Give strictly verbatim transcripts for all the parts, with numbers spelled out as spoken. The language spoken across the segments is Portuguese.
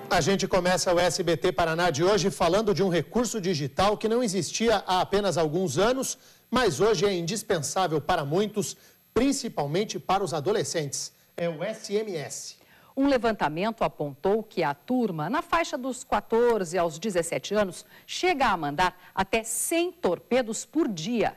A gente começa o S B T Paraná de hoje falando de um recurso digital que não existia há apenas alguns anos, mas hoje é indispensável para muitos, principalmente para os adolescentes. É o S M S. Um levantamento apontou que a turma, na faixa dos quatorze aos dezessete anos, chega a mandar até cem torpedos por dia.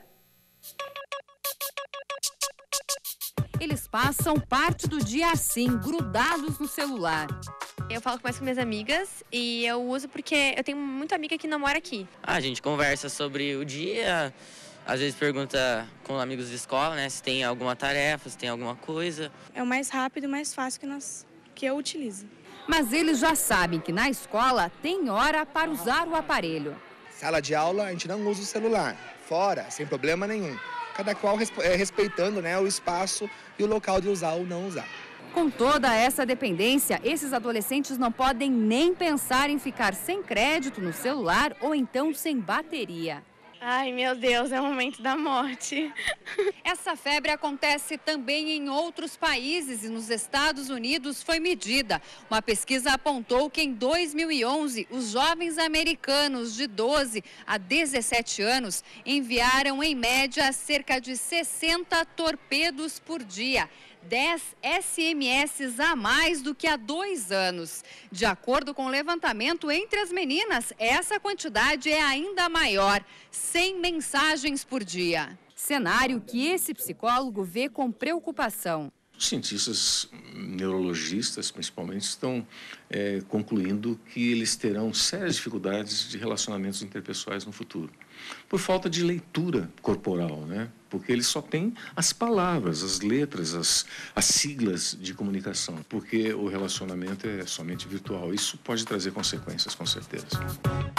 Eles passam parte do dia assim, grudados no celular. Eu falo mais com minhas amigas e eu uso porque eu tenho muita amiga que não mora aqui. A gente conversa sobre o dia, às vezes pergunta com amigos de escola, né, se tem alguma tarefa, se tem alguma coisa. É o mais rápido e mais fácil que, nós, que eu utilizo. Mas eles já sabem que na escola tem hora para usar o aparelho. Sala de aula, a gente não usa o celular. Fora, sem problema nenhum. Cada qual respeitando, né, o espaço e o local de usar ou não usar. Com toda essa dependência, esses adolescentes não podem nem pensar em ficar sem crédito no celular ou então sem bateria. Ai, meu Deus, é o momento da morte. Essa febre acontece também em outros países e nos Estados Unidos foi medida. Uma pesquisa apontou que em dois mil e onze, os jovens americanos de doze a dezessete anos enviaram em média cerca de sessenta torpedos por dia. dez S M S a mais do que há dois anos. De acordo com o levantamento entre as meninas, essa quantidade é ainda maior, cem mensagens por dia. Cenário que esse psicólogo vê com preocupação. Os cientistas neurologistas, principalmente, estão é, concluindo que eles terão sérias dificuldades de relacionamentos interpessoais no futuro, por falta de leitura corporal, né? Porque eles só têm as palavras, as letras, as, as siglas de comunicação, porque o relacionamento é somente virtual. Isso pode trazer consequências, com certeza.